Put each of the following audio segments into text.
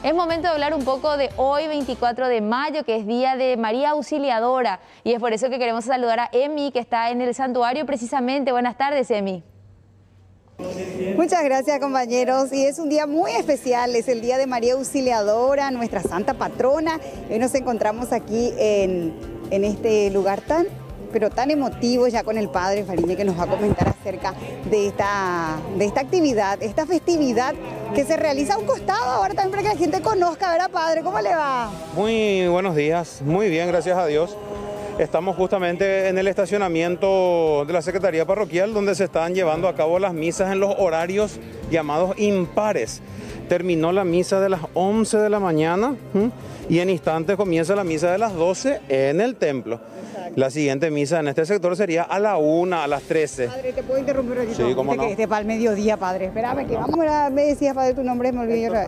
Es momento de hablar un poco de hoy, 24 de mayo, que es Día de María Auxiliadora. Y es por eso que queremos saludar a Emi, que está en el santuario precisamente. Buenas tardes, Emi. Muchas gracias, compañeros. Y es un día muy especial, es el Día de María Auxiliadora, nuestra santa patrona. Hoy nos encontramos aquí en este lugar tan emotivo, ya con el padre Fariña, que nos va a comentar acerca de esta actividad, esta festividad que se realiza a un costado ahora también para que la gente conozca, ¿verdad, padre? ¿Cómo le va? Muy buenos días, muy bien, gracias a Dios. Estamos justamente en el estacionamiento de la Secretaría Parroquial, donde se están llevando a cabo las misas en los horarios llamados impares. Terminó la misa de las 11 de la mañana y en instantes comienza la misa de las 12 en el templo. Exacto. La siguiente misa en este sector sería a la 1, a las 13. Padre, ¿te puedo interrumpir un ratito? Sí, cómo no. Que esté para el mediodía, padre. Espérame, que vamos a me decías, padre, tu nombre, me olvidé otra vez.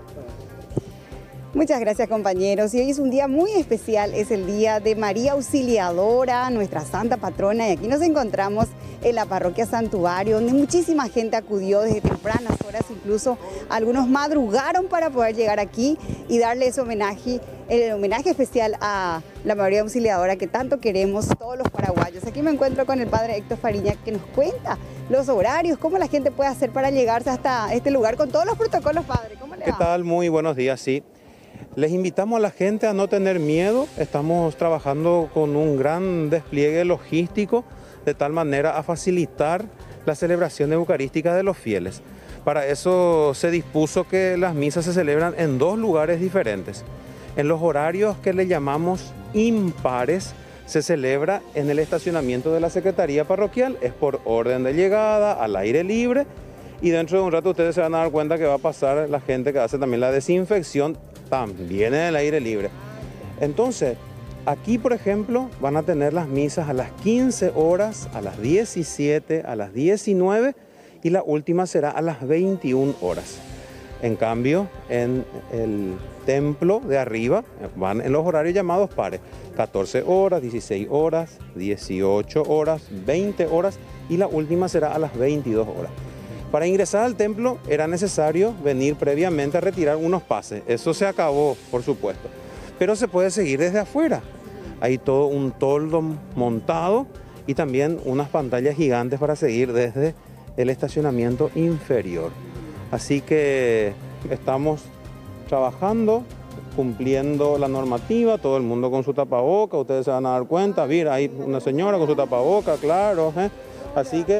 Muchas gracias, compañeros. Y hoy es un día muy especial, es el Día de María Auxiliadora, nuestra santa patrona. Y aquí nos encontramos en la parroquia Santuario, donde muchísima gente acudió desde tempranas horas, incluso algunos madrugaron para poder llegar aquí y darle ese homenaje, el homenaje especial a la María Auxiliadora que tanto queremos todos los paraguayos. Aquí me encuentro con el padre Héctor Fariña, que nos cuenta los horarios, cómo la gente puede hacer para llegarse hasta este lugar con todos los protocolos, padre. ¿Cómo le va? ¿Qué tal? Muy buenos días, sí. Les invitamos a la gente a no tener miedo. Estamos trabajando con un gran despliegue logístico de tal manera a facilitar la celebración eucarística de los fieles. Para eso se dispuso que las misas se celebran en dos lugares diferentes. En los horarios que le llamamos impares se celebra en el estacionamiento de la Secretaría Parroquial. Es por orden de llegada, al aire libre, y dentro de un rato ustedes se van a dar cuenta que va a pasar la gente que hace también la desinfección también en el aire libre. Entonces, aquí por ejemplo van a tener las misas a las 15 horas, a las 17, a las 19 y la última será a las 21 horas. En cambio, en el templo de arriba van en los horarios llamados pares, 14 horas, 16 horas, 18 horas, 20 horas y la última será a las 22 horas. Para ingresar al templo era necesario venir previamente a retirar unos pases. Eso se acabó, por supuesto. Pero se puede seguir desde afuera. Hay todo un toldo montado y también unas pantallas gigantes para seguir desde el estacionamiento inferior. Así que estamos trabajando, cumpliendo la normativa, todo el mundo con su tapaboca. Ustedes se van a dar cuenta, mira, hay una señora con su tapaboca, claro. Así que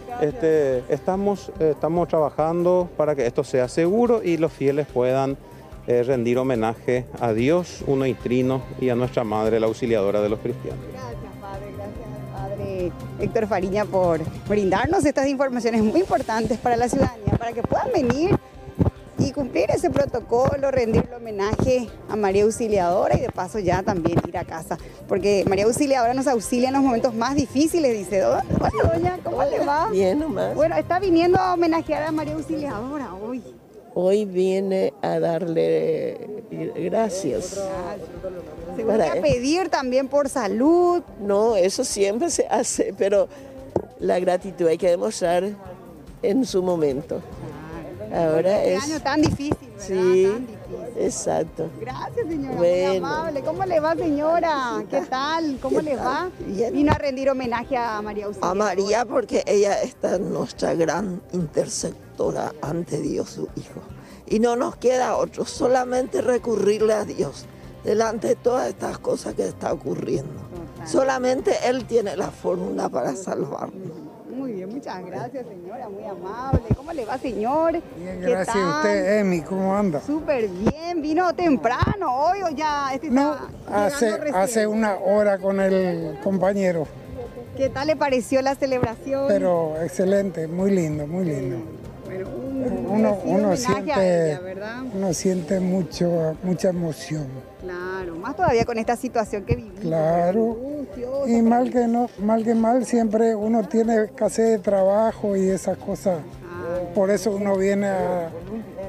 estamos trabajando para que esto sea seguro y los fieles puedan rendir homenaje a Dios, uno y trino, y a nuestra Madre, la Auxiliadora de los cristianos. Gracias, padre Héctor Fariña, por brindarnos estas informaciones muy importantes para la ciudadanía, para que puedan venir y cumplir ese protocolo, rendirle homenaje a María Auxiliadora y de paso ya también ir a casa, porque María Auxiliadora nos auxilia en los momentos más difíciles, dice. Hola, doña, ¿cómo le va? Bien nomás. Bueno, está viniendo a homenajear a María Auxiliadora hoy. Hoy viene a darle gracias. Seguro que a pedir también por salud. No, eso siempre se hace, pero la gratitud hay que demostrar en su momento. Ahora este es año tan difícil, ¿verdad? Sí, tan difícil. Exacto. Gracias, señora, Bueno. muy amable. ¿Cómo le va, señora? ¿Qué tal? ¿Cómo le va? Bien. Vino a rendir homenaje a María Auxiliadora. A María, porque ella está nuestra gran intercesora ante Dios su Hijo. Y no nos queda otro, solamente recurrirle a Dios delante de todas estas cosas que está ocurriendo. Total. Solamente Él tiene la fórmula para salvarnos. Muy bien, muchas gracias, señora, muy amable. ¿Cómo le va, señor? Bien, ¿Qué gracias a tal? usted, Emi, ¿cómo anda? Súper bien, vino temprano hoy o ya No, está llegando recién. hace una hora con el compañero, ¿Qué tal le pareció la celebración? pero excelente, muy lindo, muy lindo. Bueno, Uno homenaje a ella, ¿verdad? siente mucha emoción, Claro, más todavía con esta situación que vivimos. claro. Angustiosa, Y pero- mal siempre uno tiene escasez de trabajo y esas cosas. Por eso uno viene a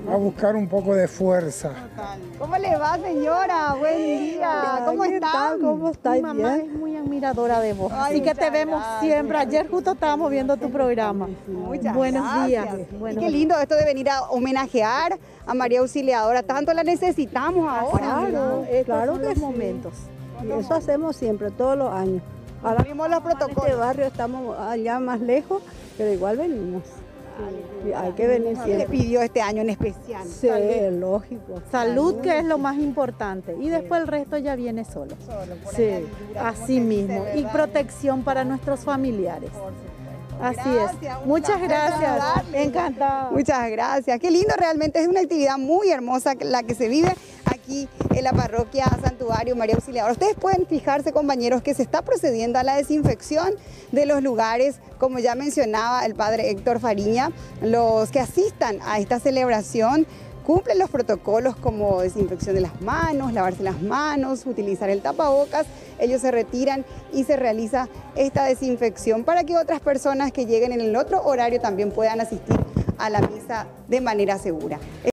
a buscar un poco de fuerza. ¿Cómo le va, señora? Buen día. ¿Cómo están? ¿Cómo estás? Mi mamá es muy admiradora de vos, así que te vemos siempre. Ayer justo estábamos viendo tu programa. Muchas Buenos gracias. días. Y qué lindo esto de venir a homenajear a María Auxiliadora. Tanto la necesitamos ahora. Claro que Los momentos. Y eso hacemos siempre, todos los años. Ahora Cumplimos los en este protocolos. barrio estamos allá más lejos, pero igual venimos. Y hay que venir ¿Qué le siempre. pidió este año en especial? Sí, es lógico. Salud, que es lo más importante, y después el resto ya viene solo. Sí, así mismo. Y protección para nuestros familiares. Así Gracias, es. un Muchas placer gracias. saludarle. Encantada. Muchas gracias. Qué lindo, realmente es una actividad muy hermosa la que se vive aquí en la parroquia Santuario María Auxiliadora. Ustedes pueden fijarse, compañeros, que se está procediendo a la desinfección de los lugares, como ya mencionaba el padre Héctor Fariña. Los que asistan a esta celebración cumplen los protocolos como desinfección de las manos, lavarse las manos, utilizar el tapabocas. Ellos se retiran y se realiza esta desinfección para que otras personas que lleguen en el otro horario también puedan asistir a la misa de manera segura.